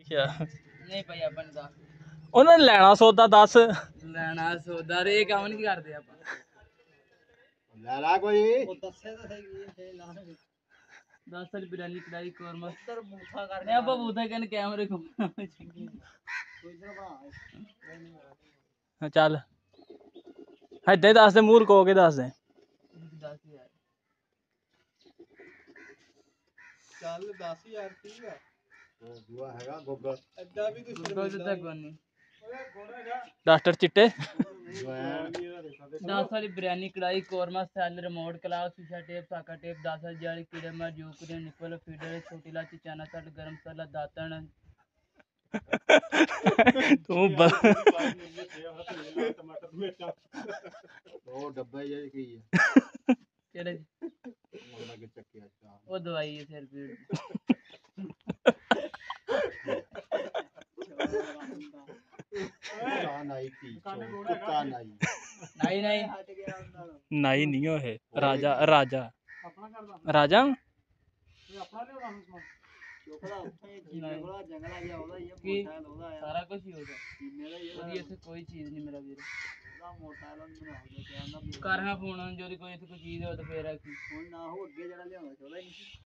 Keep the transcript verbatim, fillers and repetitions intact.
ਅੱਛਾ ਨਹੀਂ ਭਾਈ ਆਪਾਂ ਨੂੰ ਦੱਸ ਉਹਨਾਂ ਨੇ ਲੈਣਾ ਸੌਦਾ ਦੱਸ ਲੈਣਾ ਸੌਦਾ ਰੇ ਕੰਮ ਨਹੀਂ ਕਰਦੇ ਆਪਾਂ ਲੈ ਲਾ ਕੋਈ ਉਹ ਦੱਸੇ ਤਾਂ ਸਹੀ ਇਹ ਲਾ ਦਸ ਸਾਲ ਬਿਰਿਆਨੀ ਕੜਾਈ ਕੋਰਮਾ ਸਰ ਬੂਥਾ ਕਰਨੇ ਆਪਾਂ ਬੂਥਾ ਕਹਿੰਦੇ ਕੈਮਰੇ ਘੁੰਮਣਾ ਚੰਗੀ ਚੱਲ ਇੱਦਾਂ ਹੀ ਦੱਸ ਦੇ ਮੂੰਹ ਰਕੋ ਕੇ ਦੱਸ ਦੇ ਦਸ ਹਜ਼ਾਰ ਚੱਲ ਦਸ ਹਜ਼ਾਰ ਠੀਕ ਆ ਦੂਆ ਹੈਗਾ ਗੋਗਲ ਐਡਾ ਵੀ ਕੁਝ ਦਿੱਤਾ ਕੋਈ ਨਹੀਂ ਡਾਕਟਰ ਚਿੱਟੇ दस वाली बिरयानी कढ़ाई कोरमा सैल रिमोट क्लास शीशा टेप साका टेप दस वाली जाली कीड़े मार जोकरे निपल फीडर छोटी इलायची चना सट गरम मसाला दातन तू ब ਉਹ ਡੱਬਾ ਹੀ ਹੈ ਕੀ ਹੈ केड़े ਉਹਨਾਂ ਕੇ ਚੱਕਿਆ ਚਾ वो दवाई है सिर पीड़ ਕੁੱਤਾ ਨਾਈ ਪੀ ਕੁੱਤਾ ਨਾਈ नहीं नहीं ਨਾਈ ਨਹੀਂ ਉਹ ਇਹ ਰਾਜਾ ਰਾਜਾ ਰਾਜਾ कि सारा कुछ ही होगा मेरा इसे कोई चीज नहीं मेरा वीर कर हाँ फोन जो कोई इत्थे कोई चीज हो तो फिर ना हो अगे जरा लिया